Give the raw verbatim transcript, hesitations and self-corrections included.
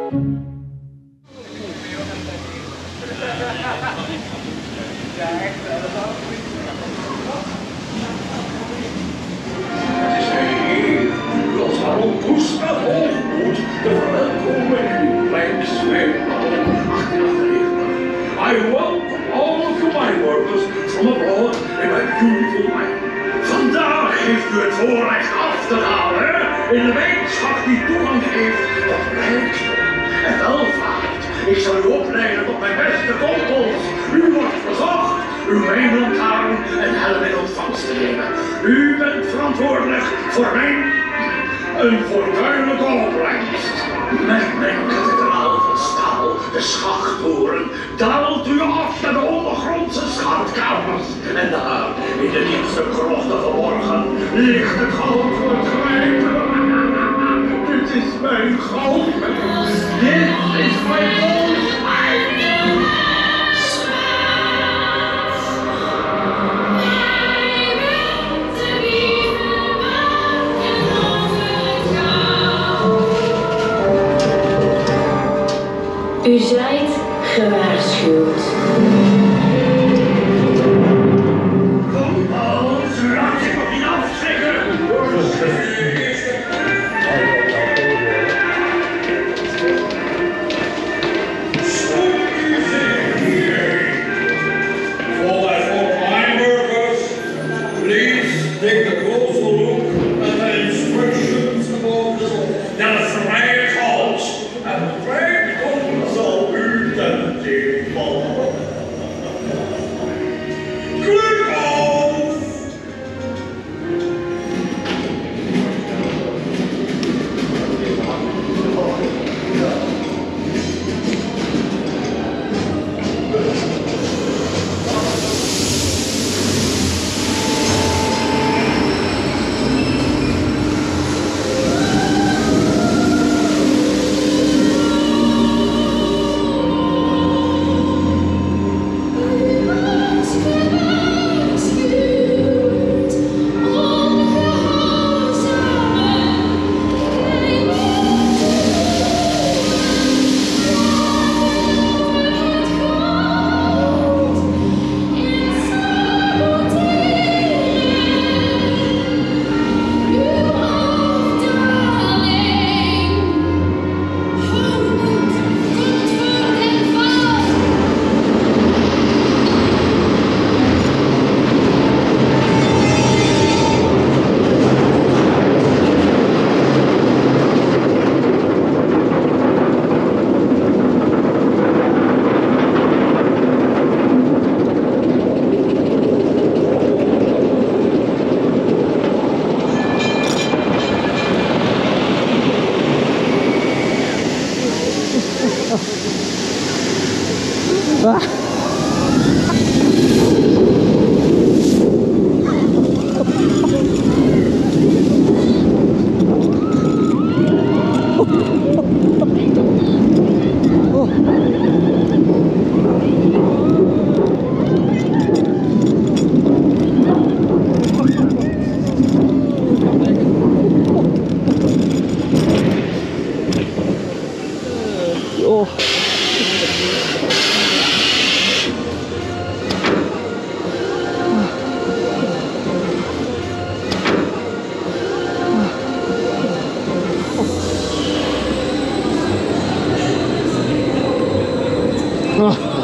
I welcome all of you mine workers from abroad in my beautiful land. Vandaag heeft u het voorrecht af te dalen in de wetenschap die toegang geeft tot rijkdom en welvaart. Ik zal u opleiden tot mijn beste kompels. U wordt verzocht uw mijnlantaarn en helm in ontvangst te nemen. U bent verantwoordelijk voor mijn een fortuinlijke opbrengst. Met mijn kathedraal van staal, de schachthoren, daalt u af naar de ondergrondse schatkamers. En daar, in de diepste krochten verborgen, ligt het goud voor het grijpen. Dit is mijn goud. Dit is mijn goud. U zijt gewaarschuwd. Kom als u laat zich nog niet afschrikken. For my workers, please take a closer look at the instructions above the door. Dat is voor mij het hals. En break zal u ten deel vallen. Klik af! Oh.